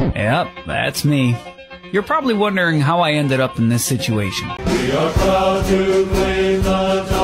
Yep, that's me. You're probably wondering how I ended up in this situation. We are proud to claim the